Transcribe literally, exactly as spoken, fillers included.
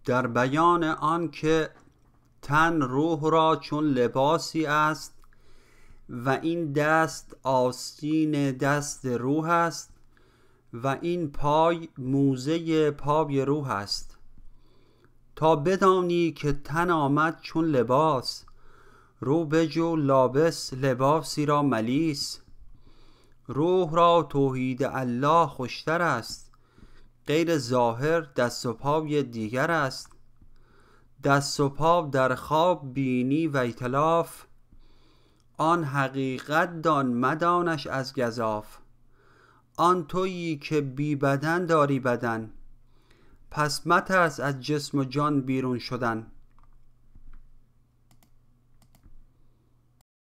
در بیان آن که تن روح را چون لباسی است و این دست آستین دست روح است و این پای موزه پای روح است. تا بدانی که تن آمد چون لباس، رو بجو لابس لباسی را ملیس. روح را توحید الله خوشتر است، غیر ظاهر دست و پای دیگر است. دست و پا در خواب بینی و ائتلاف، آن حقیقت دان مدانش از گزاف. آن تویی که بی بدن داری بدن، پس مترس از جسم و جان بیرون شدن.